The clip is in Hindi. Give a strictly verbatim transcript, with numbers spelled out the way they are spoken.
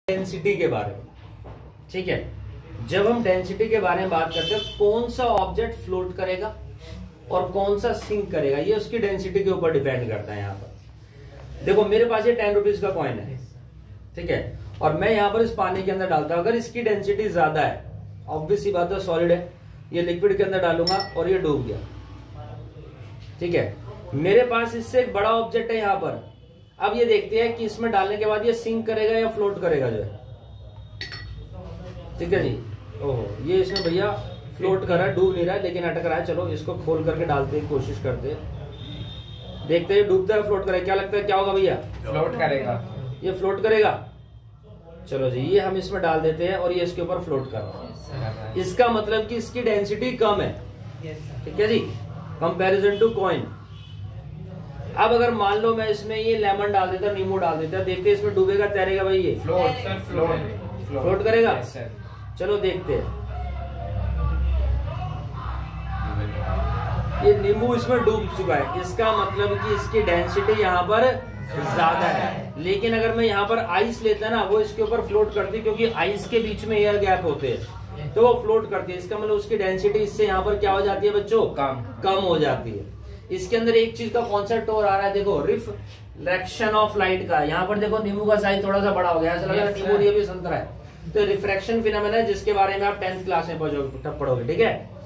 डेंसिटी के बारे में, ठीक है। जब हम डेंसिटी के बारे में बात करते हैं, कौन सा ऑब्जेक्ट फ्लोट करेगा और कौन सा सिंक करेगा, ये उसकी डेंसिटी के ऊपर डिपेंड करता है। यहाँ पर देखो, मेरे पास ये टेन रुपीज का कॉइन है, ठीक है, और मैं यहाँ पर इस पानी के अंदर डालता हूं। अगर इसकी डेंसिटी ज्यादा है, ऑब्वियस सी बात है, सॉलिड है, ये लिक्विड के अंदर डालूंगा और ये डूब गया, ठीक है। मेरे पास इससे एक बड़ा ऑब्जेक्ट है यहाँ पर। अब ये देखते हैं कि इसमें डालने के बाद ये सिंक करेगा या फ्लोट करेगा, जो है, ठीक है जी। ओहो, ये इसमें भैया फ्लोट कर रहा है, डूब नहीं रहा है, लेकिन अटक रहा है। चलो इसको खोल करके डालते हैं, कोशिश करते हैं, देखते हैं डूबता है फ्लोट करेगा। क्या लगता है क्या होगा भैया? फ्लोट करेगा। ये फ्लोट करेगा। चलो जी, ये हम इसमें डाल देते हैं और ये इसके ऊपर फ्लोट कर रहा है। इसका मतलब कि इसकी डेंसिटी कम है, ठीक है जी, कंपैरिजन टू कॉइन। अब अगर मान लो मैं इसमें ये लेमन डाल देता, नींबू डाल देता, देखते इसमें डूबेगा तैरेगा भाई? ये फ्लोट सर, फ्लोट फ्लोट करेगा। yes, चलो देखते हैं, ये नींबू इसमें डूब चुका है, इसका मतलब कि इसकी डेंसिटी यहाँ पर ज्यादा है। लेकिन अगर मैं यहाँ पर आइस लेता ना, वो इसके ऊपर फ्लोट करती, क्योंकि आइस के बीच में एयर गैप होते हैं, तो वो फ्लोट करती है। इसका मतलब उसकी डेंसिटी इससे यहाँ पर क्या हो जाती है बच्चों? कम कम हो जाती है। इसके अंदर एक चीज का कॉन्सेप्ट और आ रहा है, देखो, रिफ्रैक्शन ऑफ लाइट का। यहाँ पर देखो, नींबू का साइज थोड़ा सा बड़ा हो गया, ऐसा लग रहा है नींबू ये भी संतरा है। तो रिफ्रैक्शन फिनोमेना है, जिसके बारे में आप टेंथ क्लास में पढ़ोगे, ठीक है।